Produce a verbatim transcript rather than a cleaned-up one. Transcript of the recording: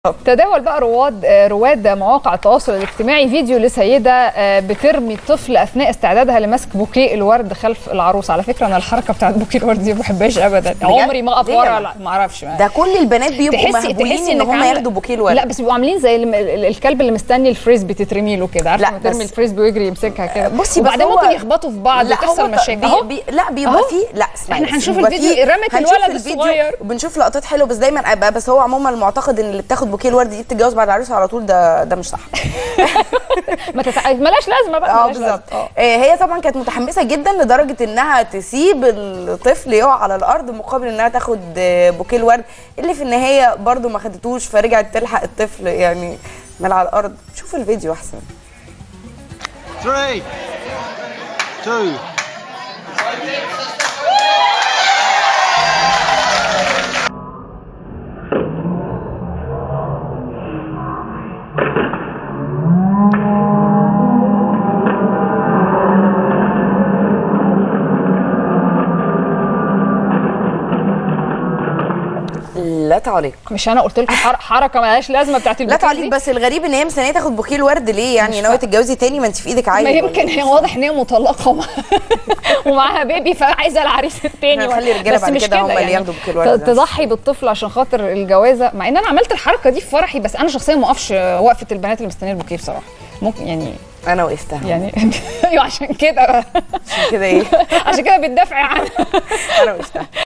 تداول بقى رواد رواد مواقع التواصل الاجتماعي فيديو لسيده بترمي الطفل اثناء استعدادها لمسك بوكيه الورد خلف العروس. على فكره انا الحركه بتاعت بوكيه الورد دي ما بحبهاش ابدا، عمري ما اقف ورا، لا ما اعرفش. ده كل البنات بيبقوا مهبولين ان هم ياخدوا بوكيه الورد. لا بس بيبقوا عاملين زي الكلب اللي مستني الفريسبي تترمي له كده، عارفه ترمي الفريسبي ويجري يمسكها كده. بصي وبعدين ممكن يخبطوا في بعض وتحصل مشاكل. اهو بي... لا بيبقى فيه، لا اسمعي احنا هنشوف الفيديو رمت الولد الصغير وبنشوف لقطات حلوه، بس دايما بس هو عموما المعتقد ان اللي بتاخد بوكيه الورد دي بتتجوز بعد العروس على طول. ده ده مش صح. ما تتع... ملاش لازمه بقى. اه بالظبط. هي طبعا كانت متحمسه جدا لدرجه انها تسيب الطفل يقع على الارض مقابل انها تاخد بوكيه الورد، اللي في النهايه برده ما خدتوش، فرجعت تلحق الطفل يعني من على الارض. شوف الفيديو احسن. ثلاثة اثنين لا تعليق. مش انا قلت لكم حركه مالهاش لازمه بتاعت البوكيه؟ لا تعليق، بس الغريب ان هي مستنيه تاخد بوكيه الورد ليه؟ يعني ناويه تتجوزي تاني؟ ما انت في ايدك عيل. ما يمكن هي واضح ان هي مطلقه ومعاها بيبي فعايزه العريس التاني. خلي الرجاله بعد كده هم اللي ياخدوا بوكيه الورد. تضحي بالطفل عشان خاطر الجوازه، مع ان انا عملت الحركه دي في فرحي، بس انا شخصيا ما اقفش وقفه البنات اللي مستنيه البوكيه بصراحه. ممكن يعني انا وقفتها يعني ايوه عشان كده عشان كده ايه؟ عشان كده بتدافعي عنها. انا وقفتها.